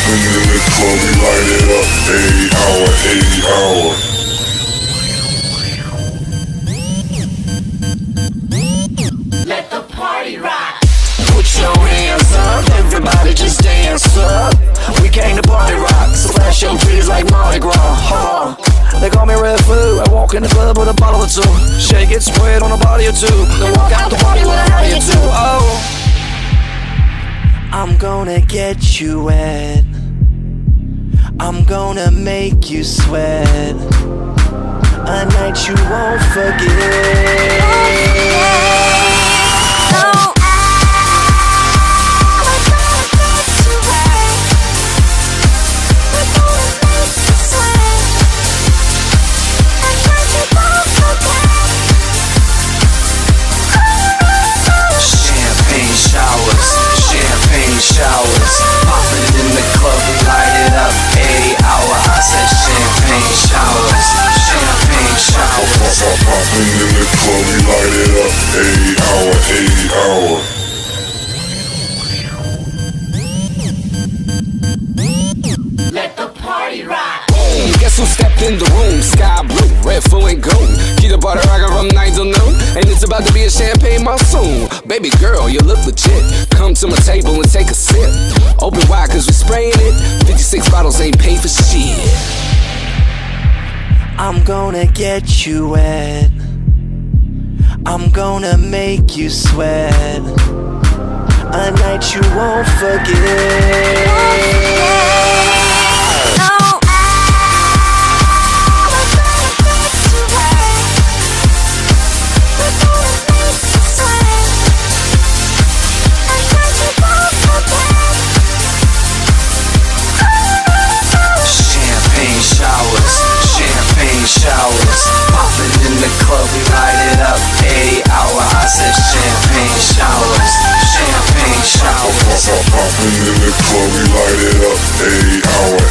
poppin' in the club, we light it up. 8 hour. Let the party rock. Put your hands up, everybody just dance up. We came to party rock, so flash your trees like Mardi Gras. They call me Red Food. I walk in the club with a bottle or two. Shake it, spread on a body or two. Then walk out the party with a hurry or two. Oh, I'm gonna get you wet. I'm gonna make you sweat. A night you won't forget. Showers, poppin' in the club, we light it up. 8 hour, I said champagne showers, champagne showers. Poppin' in the club, we light it up. 8 hour. Let the party rock. Boom, guess who stepped in the room? Sky blue, red, full and gold. Keep the party rockin' from 9 till noon, and it's about to be a champagne monsoon. Baby girl, you look legit. Come to my table and take a sip. Open wide cause we spraying it. 56 bottles ain't paid for shit. I'm gonna get you wet. I'm gonna make you sweat. A night you won't forget. Showers, poppin' in the club, we light it up. 8 hour, I said champagne showers, champagne showers. Poppin' in the club, we light it up. 8 hour.